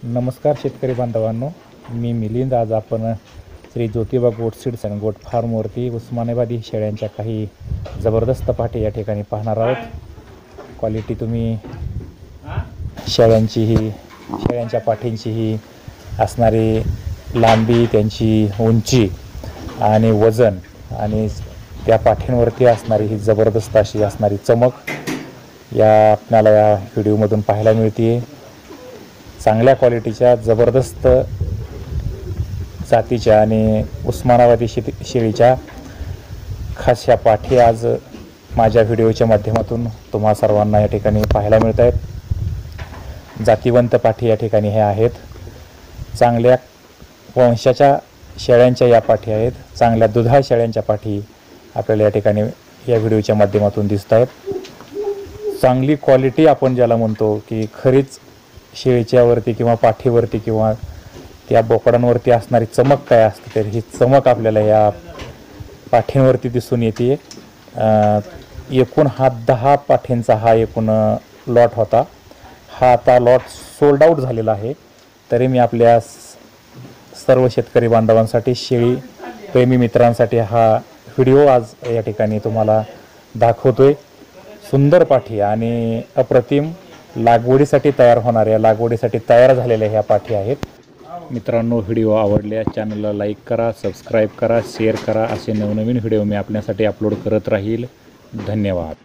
नमस्कार शेतकरी बांधवांनो, मी मिलिंद। आज आपण श्री ज्योतिबा गोट सीड्स अँड गोट फार्मवरती उस्मानाबादी शेळ्यांच्या काही जबरदस्त पाठी या ठिकाणी पाहणार आहोत। क्वालिटी तुम्ही शेळ्यांच्या पाठींची असणारी लांबी, त्यांची उंची आणि वजन आणि त्या पाठींवरती असणारी ही जबरदस्त अशी असणारी चमक या आपल्याला या व्हिडिओमधून पाहायला मिळते। चांगल्या क्वालिटीच्या जबरदस्त जातीच्या आणि उस्मानाबादी शेळीच्या खास ह्या पाठी आज माझ्या व्हिडिओच्या माध्यमातून तुम्हा सर्वांना या ठिकाणी पाहायला मिळत आहेत। जातीवंत पाठी या ठिकाणी हे आहेत। चांगल्या वंशाच्या शेळ्यांच्या या पाठी आहेत। चांगल्या दुधाळ शेळ्यांच्या पाठी आपल्याला या ठिकाणी या व्हिडिओच्या माध्यमातून दिसत आहेत। चांगली क्वालिटी आपण ज्याला म्हणतो की खरीच शेळीच्यावरती किंवा पाठीवरती किंवा त्या बोकडांवरती असणारी चमक काय असते, तर ही चमक आपल्याला या पाठींवरती दिसून येते। एकूण हा 10 पाठींचा हा एकूण लॉट होता। हा आता लॉट सोल्ड आउट झालेला आहे। तरी मी आपल्या सर्व शेतकरी बांधवांसाठी, शेळी प्रेमी मित्रांसाठी हा व्हिडिओ आज या ठिकाणी तुम्हाला दाखवतोय। सुंदर पाठी आणि अप्रतिम लागवडीसाठी तयार झालेल्या ह्या पाठी आहेत। मित्रांनो, व्हिडिओ आवडल्यास चॅनलला लाईक करा, सबस्क्राईब करा, शेअर करा। असे नवनवीन व्हिडिओ मी आपल्यासाठी अपलोड करत राहील। धन्यवाद।